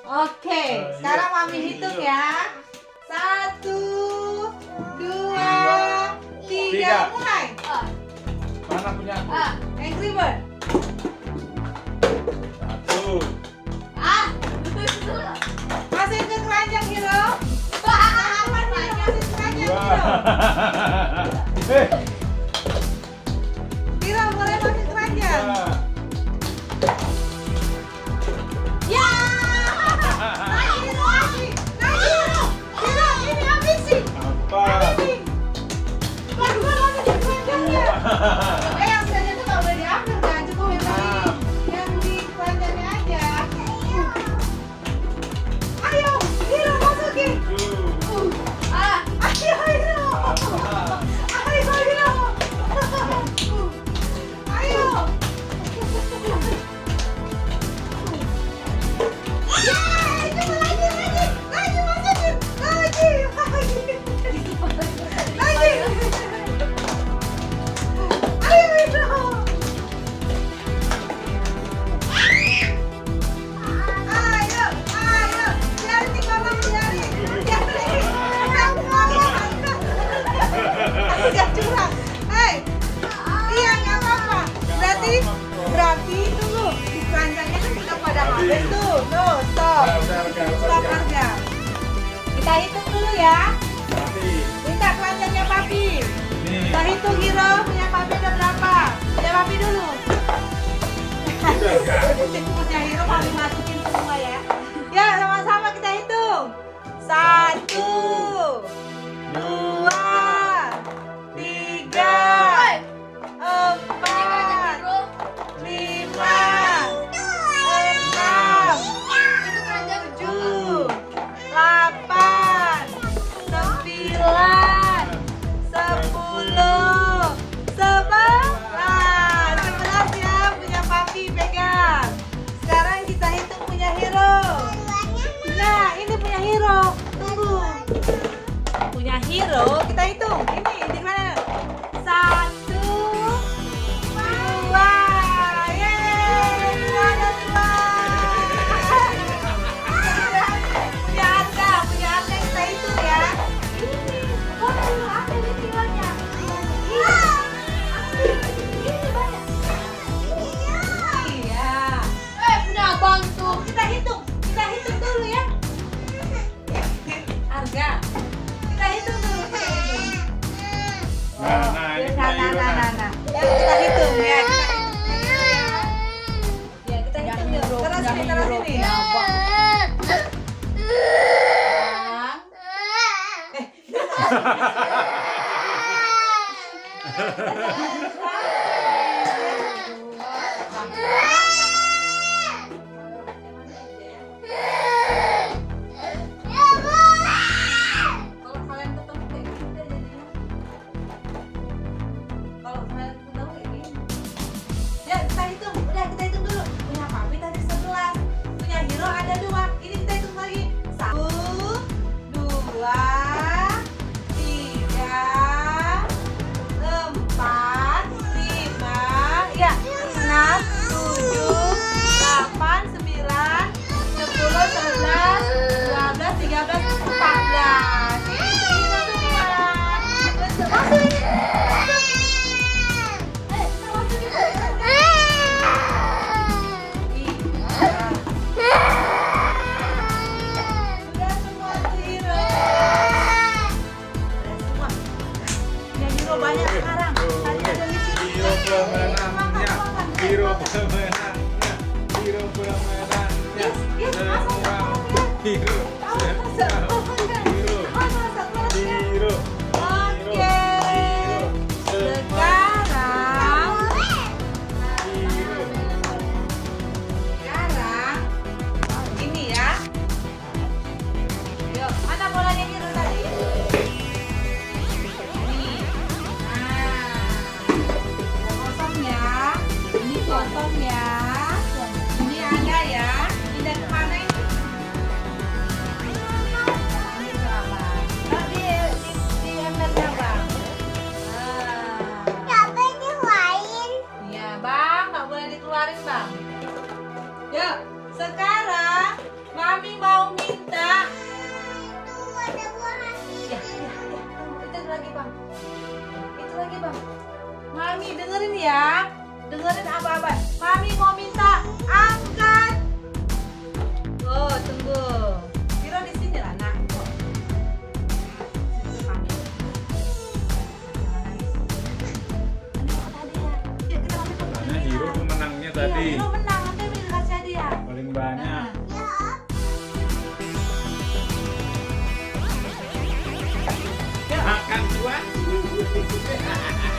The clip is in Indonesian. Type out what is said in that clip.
Oke, sekarang Mami hitung ya. 1, 2, 3, mulai. Mana punya aku? Angry Bird. 1. Masukin ke keranjang, Hiro. Masukin ke keranjang, Hiro. Hiro, boleh masukin ke keranjang. Ya. Lagi, Hiro, lagi. Lagi, Hiro. Hiro, ini habisin. Habisin. Pelan-pelan masukin ke keranjangnya. Yang sisanya tuh nggak boleh diambil kan? Cukup yang di keranjangnya aja. Ayo, Hiro masukin. Ayo, Hiro. Ayo, Hiro. Ayo. Ya, itu lagi masukin. Lagi. Ayo, Hiro. Ayo, biarin di kolam, biarin. Jangan curang. Hei, iya nggak apa-apa. Berarti tunggu. Di keranjangnya kan kita pada habis tuh. Tuh, stop. Stop harga. Kita hitung dulu ya. Minta keranjangnya Papi. Kita hitung Hiro, punya Papi ada berapa? Punya Papi dulu. Punya Hiro Papi masukin semua ya. Ya, sama-sama kita hitung. 1, 2, 3, 4, 5, 6, 7, 8, 9, 10, 11 ya, punya Papi pegang. Sekarang kita hitung punya Hiro. Nah, ini punya Hiro. Tunggu. Punya Hiro, kita hitung. Ini di mana? 1, 2. Yeay, 2 ada 2. Punya harga kita hitung ya. Ini, ada ini banyak. Ini banyak. Iya. Punya abang tuh. Kita hitung dulu ya. Harga. Kita hitung dulu. Nah, ini Nah. Ya, kita hitung ya. Ya, kita hitung dulu. Terus sini. Kalau kalian ketemu kayak gini jadinya. Kalau kalian ketemu kayak gini. Ya, kita hitung. Udah, kita hitung dulu. Punya Papi tadi 11. Punya Hiro ada 2. Ini kita hitung lagi. 1, 2, 3, 4, 5, ya, 6, 7, 8, 9, 10, 11, 12, 13, 14. Ini Hiro semua. Betul. Masukin. Kita masukin. Sudah semua tuh Hiro. Sudah semua. Ya Hiro banyak sekarang. Tadi ada di sini. Hiro pemenangnya. Hiro pemenangnya. Hiro pemenangnya. Yes, Semua Hiro. Hiro. Oke. Sekarang ini ya. Yuk, mana bolanya Hiro tadi? Ini. Nah, kosong ya. Ini kosong ya. Ini ada ya. Pindah kemana ini? Ini ke Abang. Di embernya Bang. Iya Bang, nggak boleh dikeluarin Bang. Yuk, sekarang Mami mau minta. Ada buah hati. Ya. Itu lagi bang. Itu lagi bang. Mami dengerin ya. Dengerin apa-apa. Mami mau minta angkat. Oh tunggu. Hiro di sini lah nak. Mami. Nah, Hiro pemenangnya tadi. Iya, Hiro menang. Nanti Mami kasih hadiah. Paling banyak. Ya. Makan tuan.